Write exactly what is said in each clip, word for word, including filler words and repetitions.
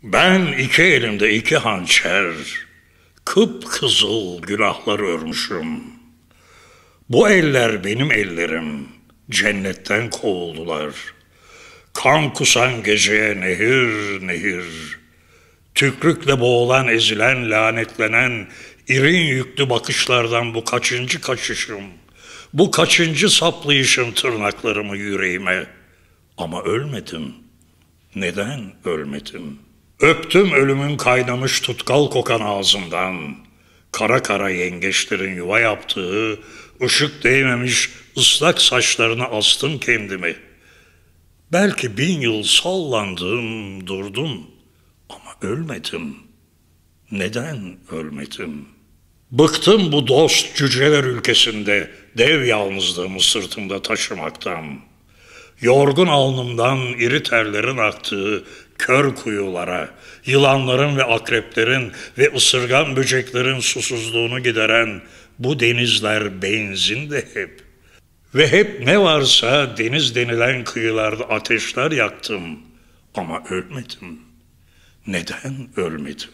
Ben iki elimde iki hançer, kıpkızıl günahlar örmüşüm. Bu eller benim ellerim, cennetten kovuldular. Kan kusan geceye nehir nehir, tükrükle boğulan, ezilen, lanetlenen, irin yüklü bakışlardan bu kaçıncı kaçışım, bu kaçıncı saplayışım tırnaklarımı yüreğime. Ama ölmedim. Neden ölmedim? Öptüm ölümün kaynamış tutkal kokan ağzından, kara kara yengeçlerin yuva yaptığı, ışık değmemiş ıslak saçlarına astım kendimi. Belki bin yıl sallandım, durdum ama ölmedim. Neden ölmedim? Bıktım bu dost cüceler ülkesinde dev yalnızlığımı sırtımda taşımaktan. Yorgun alnımdan iri terlerin aktığı kör kuyulara, yılanların ve akreplerin ve ısırgan böceklerin susuzluğunu gideren bu denizler benzin de hep. Ve hep ne varsa deniz denilen kıyılarda ateşler yaktım ama ölmedim. Neden ölmedim?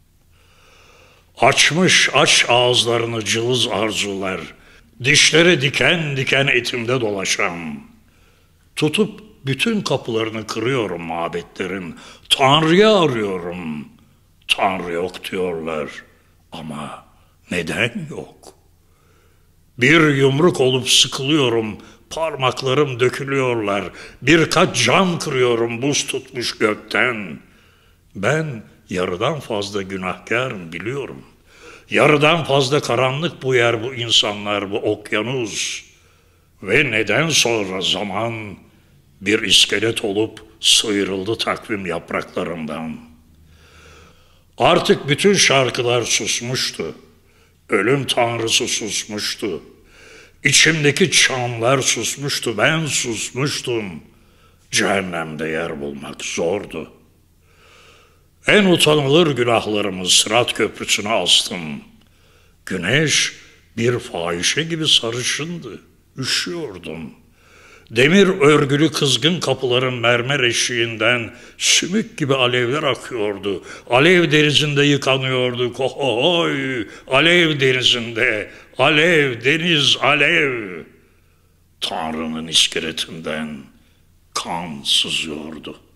Açmış aç ağızlarını cılız arzular, dişleri diken diken etimde dolaşan, tutup bütün kapılarını kırıyorum mabetlerin, Tanrı'yı arıyorum. Tanrı yok diyorlar ama neden yok? Bir yumruk olup sıkılıyorum, parmaklarım dökülüyorlar, birkaç cam kırıyorum buz tutmuş gökten. Ben yarıdan fazla günahkarım biliyorum. Yarıdan fazla karanlık bu yer, bu insanlar, bu okyanus. Ve neden sonra zaman bir iskelet olup sıyrıldı takvim yapraklarından. Artık bütün şarkılar susmuştu. Ölüm tanrısı susmuştu. İçimdeki çanlar susmuştu. Ben susmuştum. Cehennemde yer bulmak zordu. En utanılır günahlarımı Sırat Köprüsü'ne astım. Güneş bir fahişe gibi sarışındı. Üşüyordum. Demir örgülü kızgın kapıların mermer eşiğinden sümük gibi alevler akıyordu. Alev denizinde yıkanıyorduk. Ohoy! Alev denizinde, alev, deniz, alev. Tanrı'nın iskeletinden kan sızıyordu.